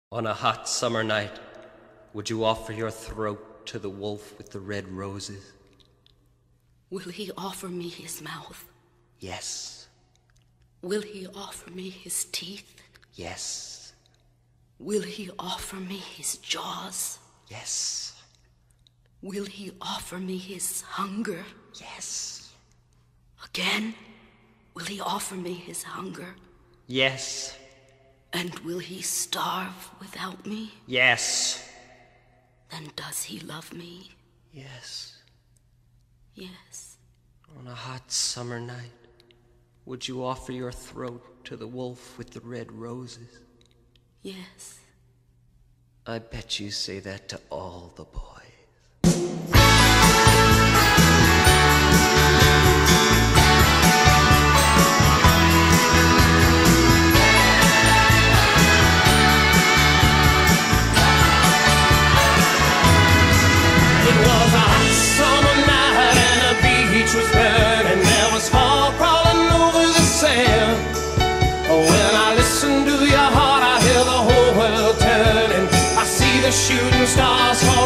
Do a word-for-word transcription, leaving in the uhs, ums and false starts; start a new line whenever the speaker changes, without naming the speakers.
On a hot summer night, would you offer your throat to the wolf with the red roses?
Will he offer me his mouth?
Yes.
Will he offer me his teeth?
Yes.
Will he offer me his jaws?
Yes.
Will he offer me his hunger?
Yes.
Again, will he offer me his hunger?
Yes.
And will he starve without me?
Yes.
Then does he love me?
Yes.
Yes.
On a hot summer night, would you offer your throat to the wolf with the red roses?
Yes.
I bet you say that to all the boys.
Shooting stars.